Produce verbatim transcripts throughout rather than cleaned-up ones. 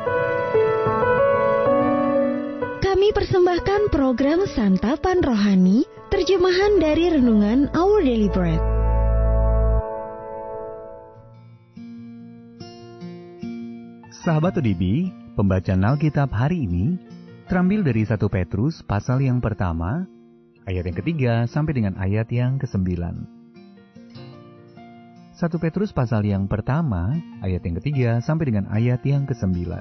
Kami persembahkan program Santapan Rohani, terjemahan dari Renungan Our Daily Bread. Sahabat O D B, pembacaan Alkitab hari ini terambil dari satu Petrus pasal yang pertama, ayat yang ketiga sampai dengan ayat yang kesembilan. satu Petrus pasal yang pertama, ayat yang ketiga sampai dengan ayat yang kesembilan.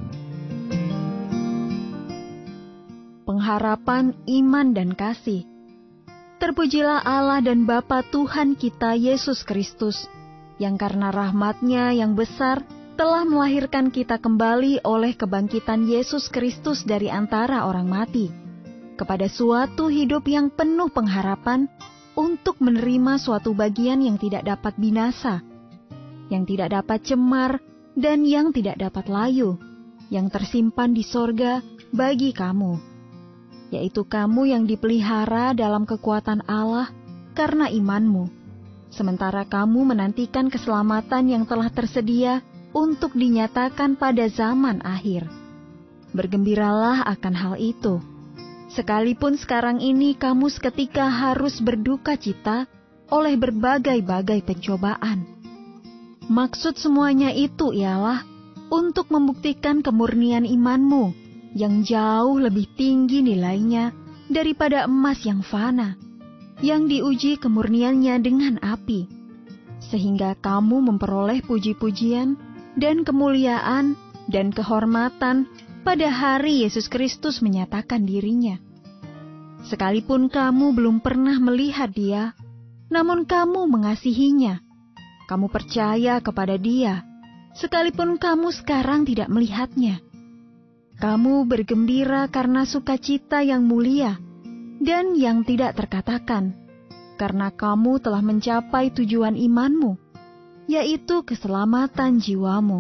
Pengharapan, iman, dan kasih. Terpujilah Allah dan Bapa Tuhan kita Yesus Kristus, yang karena rahmat-Nya yang besar telah melahirkan kita kembali oleh kebangkitan Yesus Kristus dari antara orang mati, kepada suatu hidup yang penuh pengharapan untuk menerima suatu bagian yang tidak dapat binasa, yang tidak dapat cemar, dan yang tidak dapat layu, yang tersimpan di sorga bagi kamu, yaitu kamu yang dipelihara dalam kekuatan Allah karena imanmu, sementara kamu menantikan keselamatan yang telah tersedia untuk dinyatakan pada zaman akhir. Bergembiralah akan hal itu. Sekalipun sekarang ini kamu seketika harus berduka cita oleh berbagai-bagai pencobaan. Maksud semuanya itu ialah untuk membuktikan kemurnian imanmu yang jauh lebih tinggi nilainya daripada emas yang fana, yang diuji kemurniannya dengan api, sehingga kamu memperoleh puji-pujian dan kemuliaan dan kehormatan pada hari Yesus Kristus menyatakan dirinya. Sekalipun kamu belum pernah melihat Dia, namun kamu mengasihinya. Kamu percaya kepada Dia, sekalipun kamu sekarang tidak melihatnya. Kamu bergembira karena sukacita yang mulia dan yang tidak terkatakan, karena kamu telah mencapai tujuan imanmu, yaitu keselamatan jiwamu.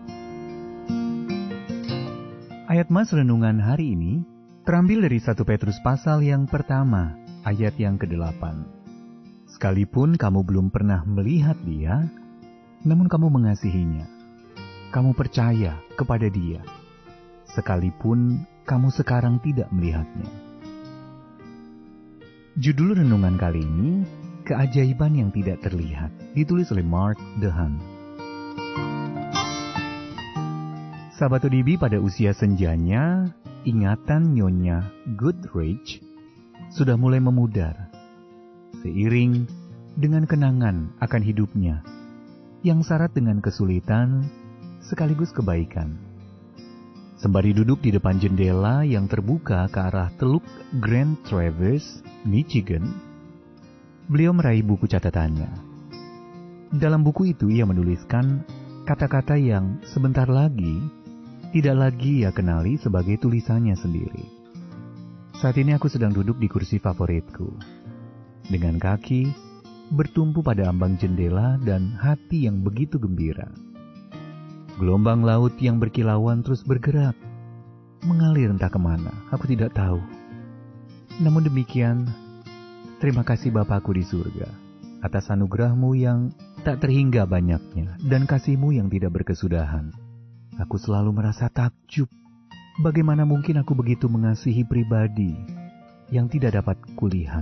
Ayat Mas Renungan hari ini terambil dari satu Petrus pasal yang pertama, ayat yang kedelapan. Sekalipun kamu belum pernah melihat Dia, namun kamu mengasihinya. Kamu percaya kepada Dia, sekalipun kamu sekarang tidak melihatnya. Judul renungan kali ini, Keajaiban yang Tidak Terlihat, ditulis oleh Mark Dehan. Sahabat O D B, pada usia senjanya, ingatan Nyonya Goodrich sudah mulai memudar, seiring dengan kenangan akan hidupnya yang syarat dengan kesulitan sekaligus kebaikan. Sembari duduk di depan jendela yang terbuka ke arah Teluk Grand Traverse, Michigan, beliau meraih buku catatannya. Dalam buku itu ia menuliskan kata-kata yang sebentar lagi tidak lagi ia kenali sebagai tulisannya sendiri. Saat ini aku sedang duduk di kursi favoritku, dengan kaki bertumpu pada ambang jendela dan hati yang begitu gembira. Gelombang laut yang berkilauan terus bergerak, mengalir entah kemana, aku tidak tahu. Namun demikian, terima kasih Bapakku di surga, atas anugerahmu yang tak terhingga banyaknya, dan kasihmu yang tidak berkesudahan. Aku selalu merasa takjub, bagaimana mungkin aku begitu mengasihi pribadi yang tidak dapat kulihat.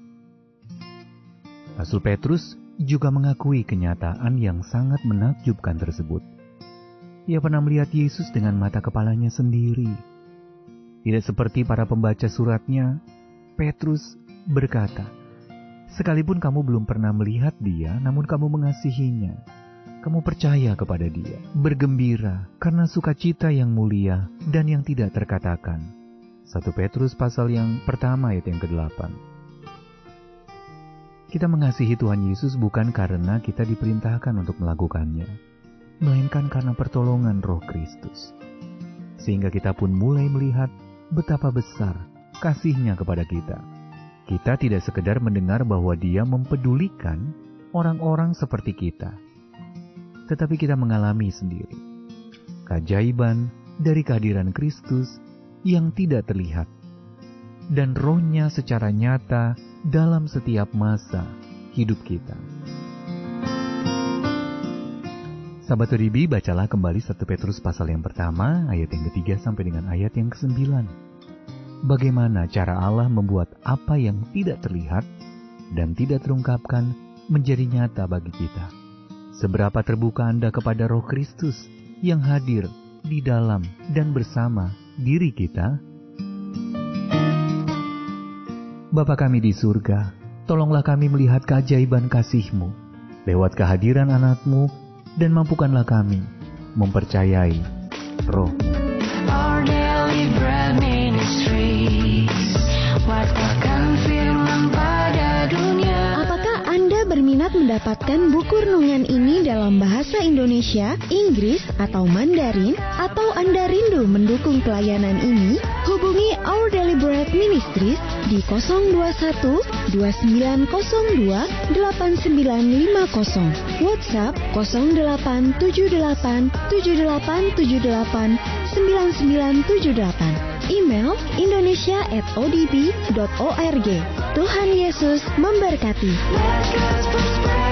Rasul Petrus juga mengakui kenyataan yang sangat menakjubkan tersebut. Ia pernah melihat Yesus dengan mata kepalanya sendiri. Tidak seperti para pembaca suratnya, Petrus berkata, sekalipun kamu belum pernah melihat Dia, namun kamu mengasihinya. Kamu percaya kepada Dia, bergembira karena sukacita yang mulia dan yang tidak terkatakan. satu Petrus pasal yang pertama ayat yang kedelapan. Kita mengasihi Tuhan Yesus bukan karena kita diperintahkan untuk melakukannya, melainkan karena pertolongan Roh Kristus. Sehingga kita pun mulai melihat betapa besar kasih-Nya kepada kita. Kita tidak sekedar mendengar bahwa Dia mempedulikan orang-orang seperti kita, tetapi kita mengalami sendiri keajaiban dari kehadiran Kristus yang tidak terlihat, dan Roh-Nya secara nyata dalam setiap masa hidup kita. Sahabat O D B, bacalah kembali satu Petrus pasal yang pertama, ayat yang ketiga sampai dengan ayat yang kesembilan. Bagaimana cara Allah membuat apa yang tidak terlihat dan tidak terungkapkan menjadi nyata bagi kita. Seberapa terbuka Anda kepada Roh Kristus yang hadir di dalam dan bersama diri kita. Bapa kami di surga, tolonglah kami melihat keajaiban kasih-Mu lewat kehadiran anak-Mu, dan mampukanlah kami mempercayai Roh. Our daily bread ministries, wattakan firman pada dunia. Apakah Anda berminat mendapatkan buku renungan ini dalam bahasa Indonesia, Inggris, atau Mandarin? Atau Anda rindu mendukung pelayanan ini? Hubungi Our Daily Bread Ministries di nol dua satu dua sembilan nol dua delapan sembilan lima nol, WhatsApp nol delapan tujuh delapan tujuh delapan tujuh delapan sembilan sembilan tujuh delapan, email indonesia at o d b dot org. Tuhan Yesus memberkati. Let God's prosper.